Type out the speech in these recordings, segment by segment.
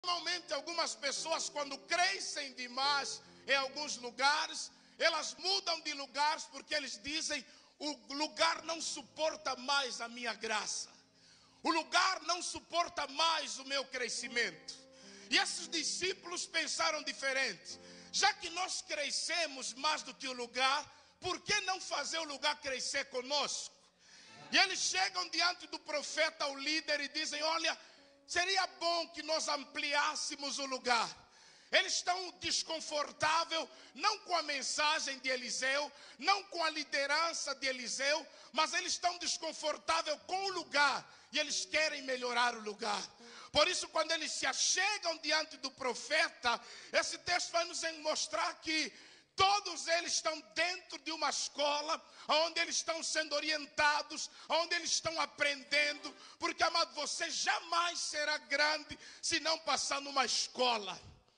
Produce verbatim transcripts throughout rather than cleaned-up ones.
Normalmente algumas pessoas, quando crescem demais em alguns lugares, elas mudam de lugares porque eles dizem: o lugar não suporta mais a minha graça, o lugar não suporta mais o meu crescimento. E esses discípulos pensaram diferente: já que nós crescemos mais do que o lugar, por que não fazer o lugar crescer conosco? E eles chegam diante do profeta, o líder, e dizem: olha, seria bom que nós ampliássemos o lugar. Eles estão desconfortáveis, não com a mensagem de Eliseu, não com a liderança de Eliseu, mas eles estão desconfortáveis com o lugar, e eles querem melhorar o lugar. Por isso, quando eles se achegam diante do profeta, esse texto vai nos mostrar que todos eles estão dentro de uma escola, onde eles estão sendo orientados, onde eles estão aprendendo, porque, amado, você jamais será grande se não passar numa escola.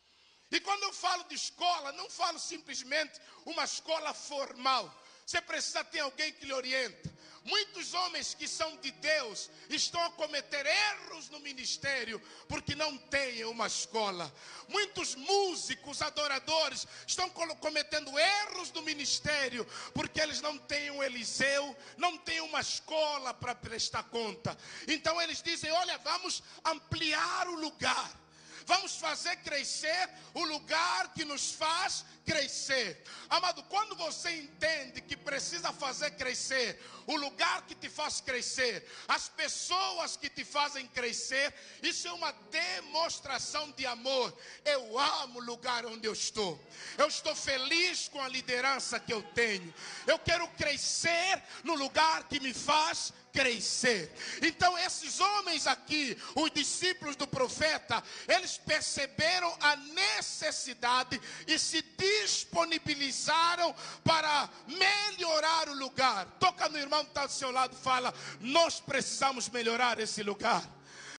E quando eu falo de escola, não falo simplesmente uma escola formal. Você precisa ter alguém que lhe orienta. Muitos homens que são de Deus estão a cometer erros no ministério porque não têm uma escola. Muitos músicos, adoradores estão cometendo erros no ministério porque eles não têm um Eliseu, não têm uma escola para prestar conta. Então eles dizem: olha, vamos ampliar o lugar. Vamos fazer crescer o lugar que nos faz crescer. Amado, quando você entende que precisa fazer crescer o lugar que te faz crescer, as pessoas que te fazem crescer, isso é uma demonstração de amor. Eu amo o lugar onde eu estou. Eu estou feliz com a liderança que eu tenho. Eu quero crescer no lugar que me faz crescer. Então esses homens aqui, os discípulos do profeta, eles perceberam a necessidade e se disponibilizaram para melhorar o lugar. Toca no irmão que está do seu lado e fala: nós precisamos melhorar esse lugar.